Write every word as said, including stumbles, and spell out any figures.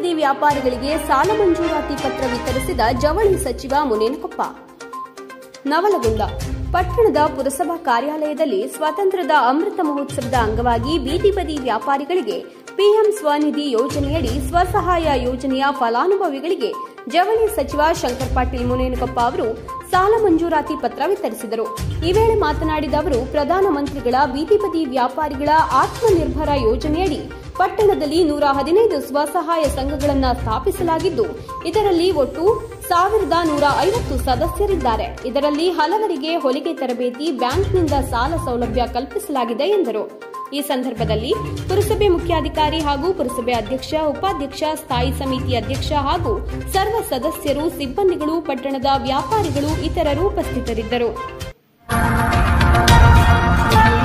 ಬದಿ ವ್ಯಾಪಾರಿಗಳಿಗೆ ಸಾಲ ಮಂಜೂರಾತಿ ಪತ್ರ ವಿತರಿಸಿದ ಜವಳಿ ಸಚಿವ ಮುನೇನಕೊಪ್ಪ. ನವಲಗುಂದ ಪಟ್ಟಣದ ಪುರಸಭಾ ಕಾರ್ಯಾಲಯದಲ್ಲಿ ಸ್ವಾತಂತ್ರ್ಯದ ಅಮೃತ ಮಹೋತ್ಸವದ ಅಂಗವಾಗಿ ಬೀದಿ ಬದಿ ವ್ಯಾಪಾರಿಗಳಿಗೆ ಪಿಎಂ ಸ್ವನಿಧಿ ಯೋಜನೆಯಡಿ ಸ್ವಸಹಾಯ ಯೋಜನೆಯ ಫಲಾನುಭವಿಗಳಿಗೆ ಜವಳಿ ಸಚಿವ ಶಂಕರ್ ಪಾಟೀಲ್ ಮುನೇನಕೊಪ್ಪ ಅವರು ಸಾಲ ಮಂಜೂರಾತಿ ಪತ್ರ ವಿತರಿಸಿದರು. ಈ ವೇಳೆ ಮಾತನಾಡಿದ ಅವರು, ಪ್ರಧಾನಮಂತ್ರಿಗಳ ಬೀದಿ ಬದಿ ವ್ಯಾಪಾರಿಗಳ ಆತ್ಮನಿರ್ಭರ ಯೋಜನೆಯಡಿ ಪಟ್ಟಣದಲ್ಲಿ ನೂರ ಹದಿನೈದು ಸ್ವಸಹಾಯ ಸಂಘಗಳನ್ನು ಸ್ಥಾಪಿಸಲಾಗಿದ್ದು, ಇದರಲ್ಲಿ ಒಟ್ಟು ಸಾವಿರದ ನೂರ ಐವತ್ತು ಸದಸ್ಯರಿದ್ದಾರೆ. ಇದರಲ್ಲಿ ಹಲವರಿಗೆ ಹೊಲಿಗೆ ತರಬೇತಿ, ಬ್ಯಾಂಕ್ನಿಂದ ಸಾಲ ಸೌಲಭ್ಯ ಕಲ್ಪಿಸಲಾಗಿದೆ ಎಂದರು. ಈ ಸಂದರ್ಭದಲ್ಲಿ ಪುರಸಭೆ ಮುಖ್ಯಾಧಿಕಾರಿ ಹಾಗೂ ಪುರಸಭೆ ಅಧ್ಯಕ್ಷ, ಉಪಾಧ್ಯಕ್ಷ, ಸ್ಥಾಯಿ ಸಮಿತಿ ಅಧ್ಯಕ್ಷ ಹಾಗೂ ಸರ್ವ ಸದಸ್ಯರು, ಸಿಬ್ಬಂದಿಗಳು, ಪಟ್ಟಣದ ವ್ಯಾಪಾರಿಗಳು ಇತರರು ಉಪಸ್ಥಿತರಿದ್ದರು.